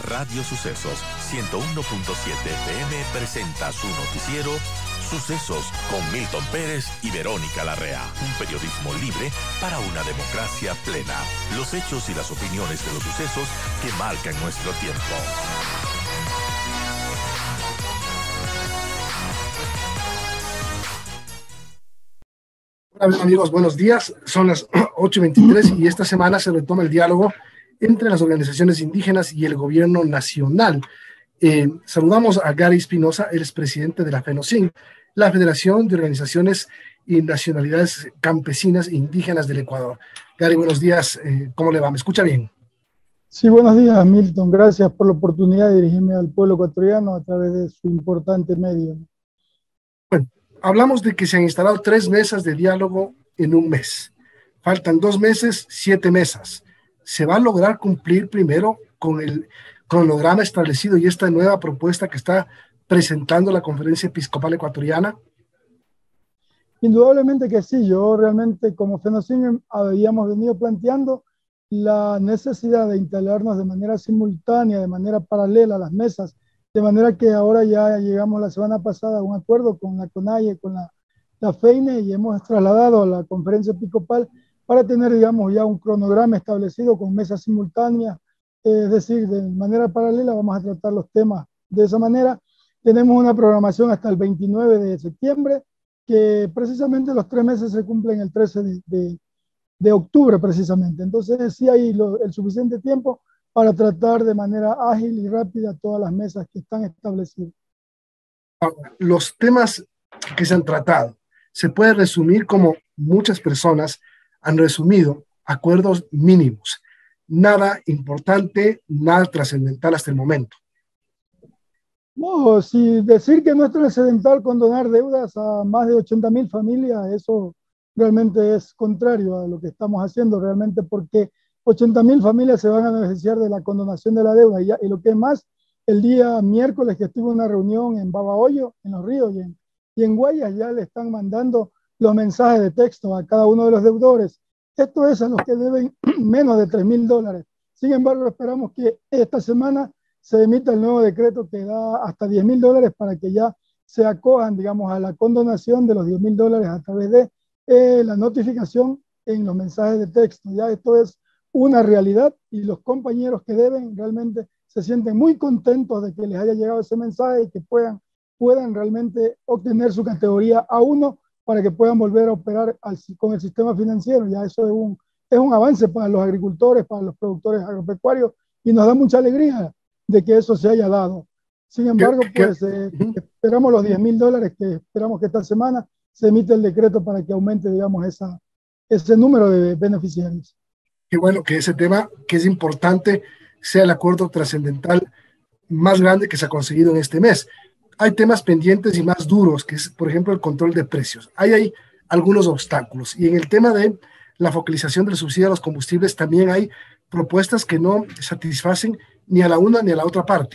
Radio Sucesos 101.7 FM presenta su noticiero Sucesos con Milton Pérez y Verónica Larrea. Un periodismo libre para una democracia plena. Los hechos y las opiniones de los sucesos que marcan nuestro tiempo. Hola amigos, buenos días. Son las 8:23 y esta semana se retoma el diálogo entre las organizaciones indígenas y el gobierno nacional. Saludamos a Gary Espinosa, él es presidente de la FENOCIN, la Federación de Organizaciones y Nacionalidades Campesinas e Indígenas del Ecuador. Gary, buenos días. ¿Cómo le va? ¿Me escucha bien? Sí, buenos días, Milton. Gracias por la oportunidad de dirigirme al pueblo ecuatoriano a través de su importante medio. Bueno, hablamos de que se han instalado 3 mesas de diálogo en un mes. Faltan 2 meses, 7 mesas. ¿Se va a lograr cumplir primero con el cronograma establecido y esta nueva propuesta que está presentando la Conferencia Episcopal Ecuatoriana? Indudablemente que sí. Yo realmente como FENOCIN habíamos venido planteando la necesidad de instalarnos de manera simultánea, de manera paralela a las mesas, de manera que ahora ya llegamos la semana pasada a un acuerdo con la CONAIE, con la FEINE, y hemos trasladado a la Conferencia Episcopal para tener, digamos, ya un cronograma establecido con mesas simultáneas, es decir, de manera paralela vamos a tratar los temas de esa manera. Tenemos una programación hasta el 29 de septiembre, que precisamente los 3 meses se cumplen el 13 de octubre precisamente. Entonces sí hay el suficiente tiempo para tratar de manera ágil y rápida todas las mesas que están establecidas. Los temas que se han tratado se puede resumir como muchas personas han resumido: acuerdos mínimos, nada importante, nada trascendental hasta el momento. No, si decir que no es trascendental condonar deudas a más de 80.000 familias, eso realmente es contrario a lo que estamos haciendo realmente, porque 80.000 familias se van a beneficiar de la condonación de la deuda. Y lo que es más, el día miércoles que estuve en una reunión en Babahoyo, en Los Ríos y en Guayas, ya le están mandando los mensajes de texto a cada uno de los deudores. Esto es a los que deben menos de $3.000. Sin embargo, esperamos que esta semana se emita el nuevo decreto que da hasta $10.000 para que ya se acojan, digamos, a la condonación de los $10.000 a través de la notificación en los mensajes de texto. Ya esto es una realidad y los compañeros que deben realmente se sienten muy contentos de que les haya llegado ese mensaje y que puedan realmente obtener su categoría A1 para que puedan volver a operar con el sistema financiero. Ya eso es un avance para los agricultores, para los productores agropecuarios, y nos da mucha alegría de que eso se haya dado. Sin embargo, pues esperamos los $10.000, que esperamos que esta semana se emite el decreto para que aumente, digamos, ese número de beneficiarios. Qué bueno que ese tema, que es importante, sea el acuerdo trascendental más grande que se ha conseguido en este mes. Hay temas pendientes y más duros, que es, por ejemplo, el control de precios. Hay algunos obstáculos. Y en el tema de la focalización del subsidio a los combustibles, también hay propuestas que no satisfacen ni a la una ni a la otra parte.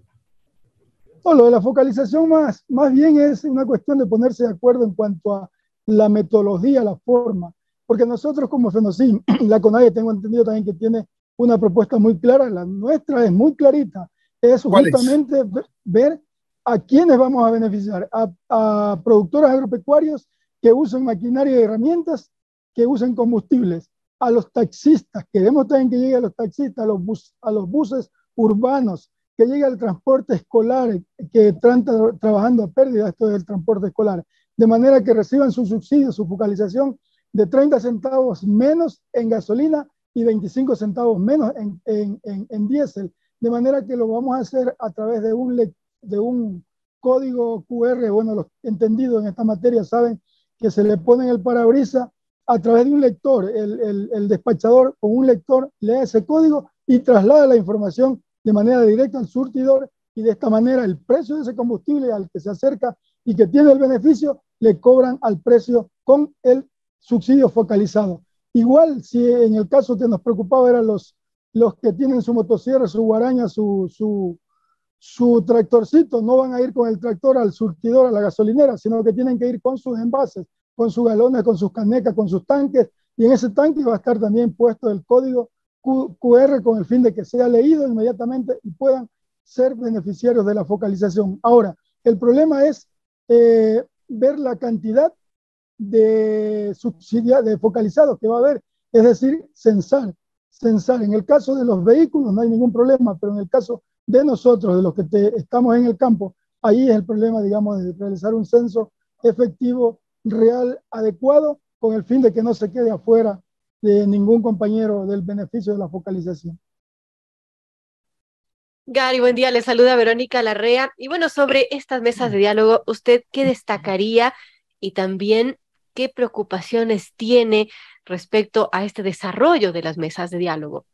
No, lo de la focalización más bien es una cuestión de ponerse de acuerdo en cuanto a la metodología, la forma. Porque nosotros como FENOCIN, la CONAIE tengo entendido también que tiene una propuesta muy clara, la nuestra es muy clarita. Es justamente ver a quiénes vamos a beneficiar, a productores agropecuarios que usen maquinaria y herramientas, que usen combustibles, a los taxistas, queremos también que llegue a los taxistas, a los buses urbanos, que llegue al transporte escolar, que están trabajando a pérdida, esto es el transporte escolar, de manera que reciban su subsidio, su focalización de 30 centavos menos en gasolina y 25 centavos menos en diésel, de manera que lo vamos a hacer a través de un código QR. Bueno, los entendidos en esta materia saben que se le pone en el parabrisas a través de un lector. El despachador con un lector lee ese código y traslada la información de manera directa al surtidor, y de esta manera el precio de ese combustible al que se acerca y que tiene el beneficio le cobran al precio con el subsidio focalizado. Igual, si en el caso que nos preocupaba eran los que tienen su motosierra, su guaraña, su tractorcito, no van a ir con el tractor al surtidor, a la gasolinera, sino que tienen que ir con sus envases, con sus galones, con sus canecas, con sus tanques, y en ese tanque va a estar también puesto el código QR con el fin de que sea leído inmediatamente y puedan ser beneficiarios de la focalización. Ahora, el problema es ver la cantidad de focalizados que va a haber, es decir, censar. En el caso de los vehículos no hay ningún problema, pero en el caso de nosotros, de los que estamos en el campo, ahí es el problema, digamos, de realizar un censo efectivo, real, adecuado, con el fin de que no se quede afuera de ningún compañero del beneficio de la focalización. Gary, buen día, le saluda Verónica Larrea. Y bueno, sobre estas mesas de diálogo, ¿usted qué destacaría y también qué preocupaciones tiene respecto a este desarrollo de las mesas de diálogo?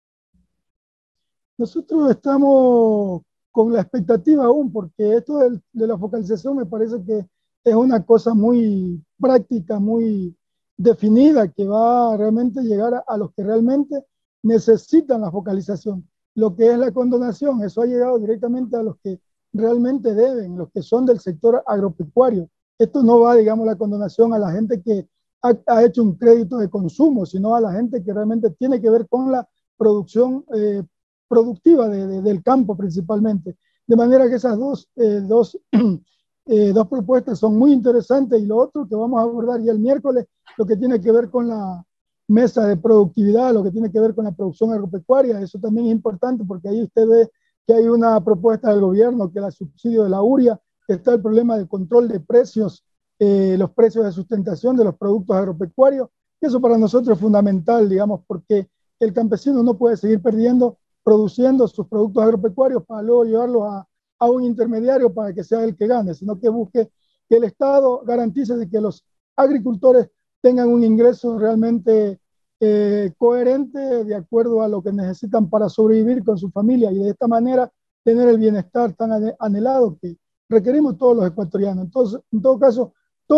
Nosotros estamos con la expectativa aún, porque esto de la focalización me parece que es una cosa muy práctica, muy definida, que va a realmente llegar a los que realmente necesitan la focalización. Lo que es la condonación, eso ha llegado directamente a los que realmente deben, los que son del sector agropecuario. Esto no va, digamos, la condonación a la gente que ha hecho un crédito de consumo, sino a la gente que realmente tiene que ver con la producción productiva del campo principalmente. De manera que esas dos propuestas son muy interesantes, y lo otro que vamos a abordar ya el miércoles, lo que tiene que ver con la mesa de productividad, lo que tiene que ver con la producción agropecuaria. Eso también es importante, porque ahí usted ve que hay una propuesta del gobierno, que es el subsidio de la uria, que está el problema del control de precios, los precios de sustentación de los productos agropecuarios, y eso para nosotros es fundamental, digamos, porque el campesino no puede seguir produciendo sus productos agropecuarios para luego llevarlos a un intermediario para que sea el que gane, sino que busque que el Estado garantice de que los agricultores tengan un ingreso realmente coherente, de acuerdo a lo que necesitan para sobrevivir con su familia, y de esta manera tener el bienestar tan anhelado que requerimos todos los ecuatorianos. Entonces, en todo caso,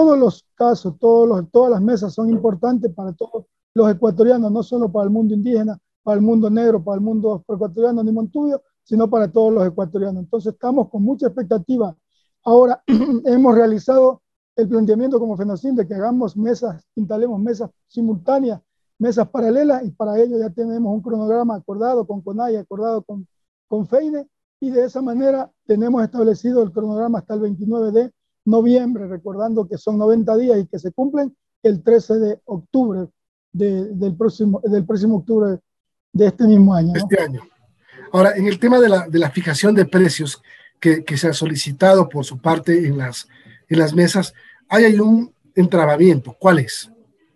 todas las mesas son importantes para todos los ecuatorianos, no solo para el mundo indígena, para el mundo negro, para el mundo ecuatoriano ni montubio, sino para todos los ecuatorianos. Entonces estamos con mucha expectativa. Ahora hemos realizado el planteamiento como FENOCIN de que instalemos mesas simultáneas, mesas paralelas, y para ello ya tenemos un cronograma acordado con CONAIE, acordado con FEIDE, y de esa manera tenemos establecido el cronograma hasta el 29 de noviembre, recordando que son 90 días y que se cumplen el 13 de octubre del próximo octubre de este mismo año, ¿no? Este año. Ahora, en el tema de la fijación de precios que se ha solicitado por su parte en las mesas, hay un entrabamiento. ¿Cuál es?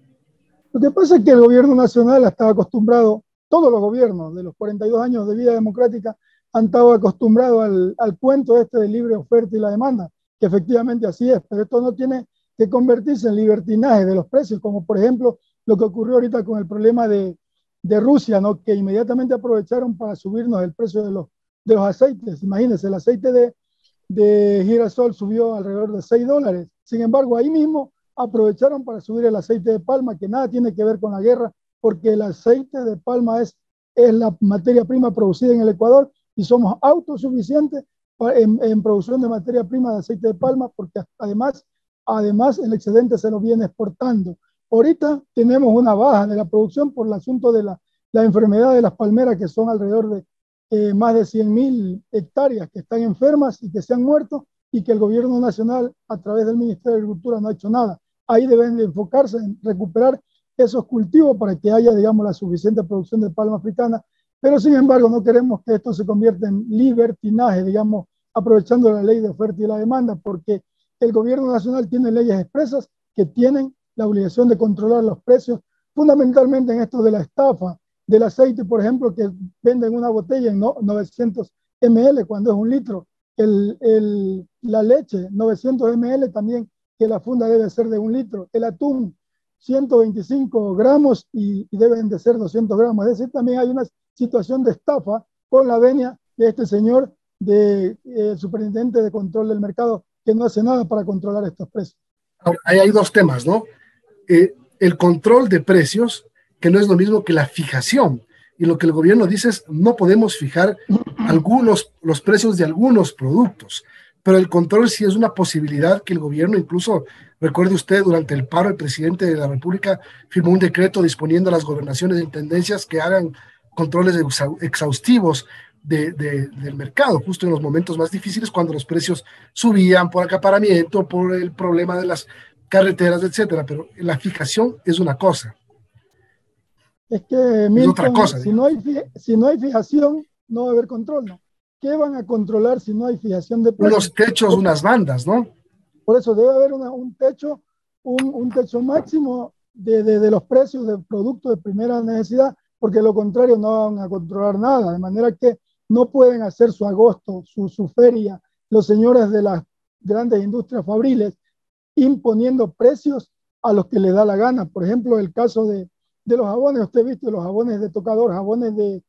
Lo que pasa es que el gobierno nacional estaba acostumbrado, todos los gobiernos de los 42 años de vida democrática han estado acostumbrados al cuento este de libre oferta y la demanda, que efectivamente así es, pero esto no tiene que convertirse en libertinaje de los precios, como por ejemplo lo que ocurrió ahorita con el problema de Rusia, ¿no? Que inmediatamente aprovecharon para subirnos el precio de los aceites. Imagínense, el aceite de girasol subió alrededor de $6. Sin embargo, ahí mismo aprovecharon para subir el aceite de palma, que nada tiene que ver con la guerra, porque el aceite de palma es la materia prima producida en el Ecuador, y somos autosuficientes en producción de materia prima de aceite de palma, porque además el excedente se lo viene exportando. Ahorita tenemos una baja de la producción por el asunto de la enfermedad de las palmeras, que son alrededor de más de 100.000 hectáreas que están enfermas y que se han muerto, y que el gobierno nacional a través del Ministerio de Agricultura no ha hecho nada. Ahí deben de enfocarse en recuperar esos cultivos para que haya, digamos, la suficiente producción de palma africana, pero sin embargo no queremos que esto se convierta en libertinaje, digamos, aprovechando la ley de oferta y la demanda, porque el gobierno nacional tiene leyes expresas que tienen la obligación de controlar los precios, fundamentalmente en esto de la estafa del aceite, por ejemplo, que venden una botella en 900 ml cuando es un litro, la leche 900 ml también, que la funda debe ser de 1 litro, el atún 125 gramos y deben de ser 200 gramos, es decir, también hay una situación de estafa con la venia de este señor superintendente de control del mercado, que no hace nada para controlar estos precios. Ahora, ahí hay dos temas, ¿no? El control de precios, que no es lo mismo que la fijación, y lo que el gobierno dice es no podemos fijar los precios de algunos productos, pero el control sí es una posibilidad que el gobierno, incluso recuerde usted, durante el paro el presidente de la República firmó un decreto disponiendo a las gobernaciones de intendencias que hagan controles exhaustivos del mercado, justo en los momentos más difíciles, cuando los precios subían por acaparamiento, por el problema de las carreteras, etcétera. Pero la fijación es una cosa. Es que, Es otra Milton, cosa. si no hay fijación, no va a haber control, ¿no? ¿Qué van a controlar si no hay fijación de precios? Unos techos, unas bandas, ¿no? Por eso debe haber un techo, un techo máximo de los precios de productos de primera necesidad, porque de lo contrario no van a controlar nada, de manera que no pueden hacer su agosto, su feria, los señores de las grandes industrias fabriles, imponiendo precios a los que les da la gana. Por ejemplo, el caso de los jabones, usted ha visto los jabones de tocador, jabones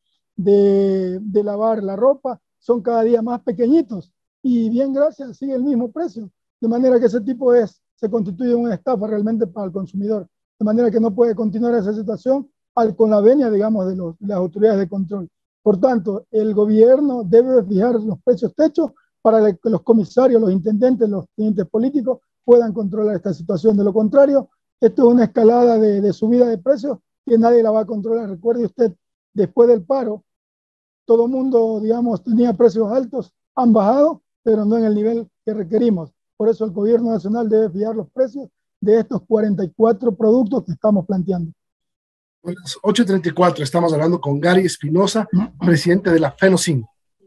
de lavar la ropa, son cada día más pequeñitos y bien gracias, sigue el mismo precio. De manera que ese tipo se constituye una estafa realmente para el consumidor. De manera que no puede continuar esa situación con la venia, digamos, de las autoridades de control. Por tanto, el gobierno debe fijar los precios techos para que los comisarios, los intendentes, los tenientes políticos puedan controlar esta situación. De lo contrario, esto es una escalada de subida de precios que nadie la va a controlar. Recuerde usted, después del paro, todo el mundo, digamos, tenía precios altos, han bajado, pero no en el nivel que requerimos. Por eso el gobierno nacional debe fijar los precios de estos 44 productos que estamos planteando. A las 8:34 estamos hablando con Gary Espinosa, presidente de la FENOCIN.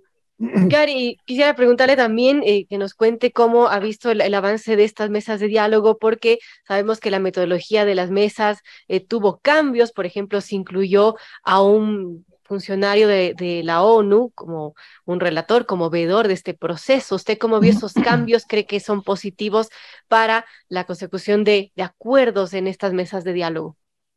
Gary, quisiera preguntarle también que nos cuente cómo ha visto el avance de estas mesas de diálogo, porque sabemos que la metodología de las mesas tuvo cambios. Por ejemplo, se incluyó a un funcionario de la ONU como un relator, como veedor de este proceso. ¿Usted cómo vio esos cambios? ¿Cree que son positivos para la consecución de acuerdos en estas mesas de diálogo?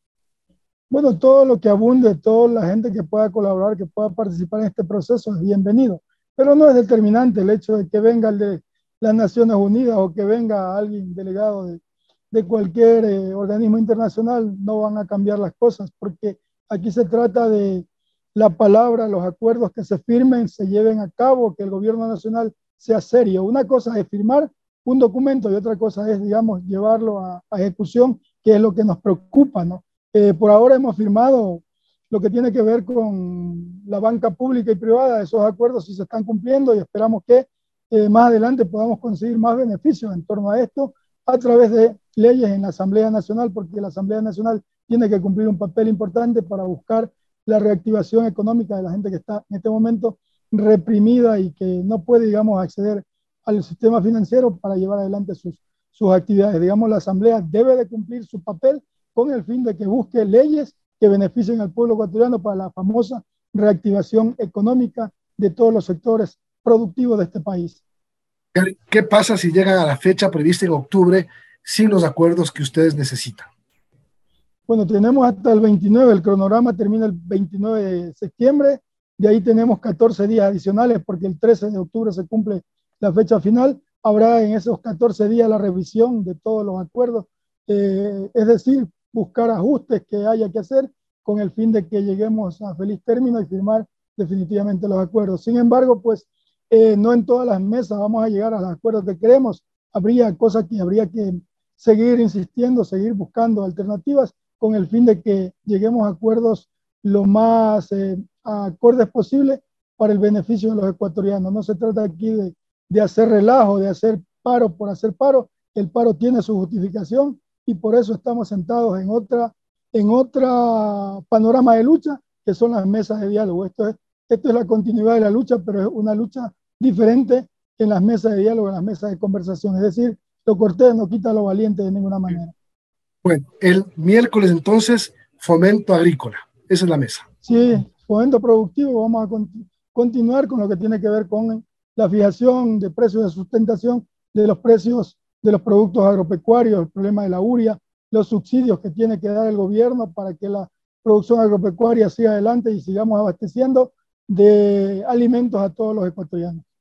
Bueno, todo lo que abunde, toda la gente que pueda colaborar, que pueda participar en este proceso es bienvenido, pero no es determinante el hecho de que venga el de las Naciones Unidas o que venga alguien delegado de cualquier organismo internacional, no van a cambiar las cosas, porque aquí se trata de la palabra, los acuerdos que se firmen, se lleven a cabo, que el gobierno nacional sea serio. Una cosa es firmar un documento y otra cosa es, digamos, llevarlo a ejecución, que es lo que nos preocupa, ¿no? Por ahora hemos firmado lo que tiene que ver con la banca pública y privada. Esos acuerdos sí se están cumpliendo y esperamos que más adelante podamos conseguir más beneficios en torno a esto a través de leyes en la Asamblea Nacional, porque la Asamblea Nacional tiene que cumplir un papel importante para buscar la reactivación económica de la gente que está en este momento reprimida y que no puede, digamos, acceder al sistema financiero para llevar adelante sus actividades. Digamos, la Asamblea debe de cumplir su papel con el fin de que busque leyes que beneficien al pueblo ecuatoriano para la famosa reactivación económica de todos los sectores productivos de este país. ¿Qué pasa si llegan a la fecha prevista en octubre sin los acuerdos que ustedes necesitan? Bueno, tenemos hasta el 29, el cronograma termina el 29 de septiembre, de ahí tenemos 14 días adicionales porque el 13 de octubre se cumple la fecha final. Habrá en esos 14 días la revisión de todos los acuerdos, es decir, buscar ajustes que haya que hacer con el fin de que lleguemos a feliz término y firmar definitivamente los acuerdos. Sin embargo, pues no en todas las mesas vamos a llegar a los acuerdos que queremos. Habría cosas que habría que seguir insistiendo, seguir buscando alternativas con el fin de que lleguemos a acuerdos lo más acordes posible para el beneficio de los ecuatorianos. No se trata aquí de hacer relajo, de hacer paro por hacer paro. El paro tiene su justificación y por eso estamos sentados en otra panorama de lucha, que son las mesas de diálogo. Esto es la continuidad de la lucha, pero es una lucha diferente en las mesas de diálogo, en las mesas de conversación. Es decir, lo cortés no quita lo valiente de ninguna manera. Bueno, el miércoles entonces, fomento agrícola. Esa es la mesa. Sí, fomento productivo. Vamos a continuar con lo que tiene que ver con la fijación de precios de sustentación de los precios de los productos agropecuarios, el problema de la uria, los subsidios que tiene que dar el gobierno para que la producción agropecuaria siga adelante y sigamos abasteciendo de alimentos a todos los ecuatorianos.